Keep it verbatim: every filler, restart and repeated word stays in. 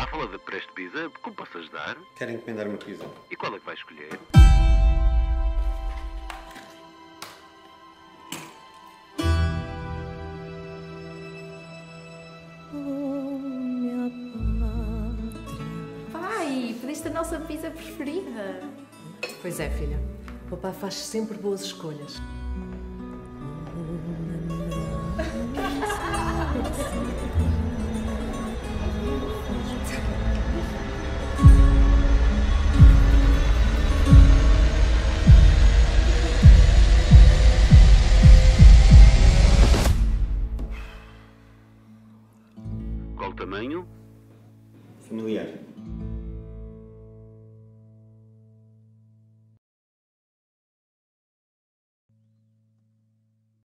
falar da Presto Pizza. Como posso ajudar? Quero encomendar uma pizza. E qual é que vai escolher? Pai, pediste a nossa pizza preferida. Pois é, filha. O papá faz sempre boas escolhas. Qual o tamanho? Familiar.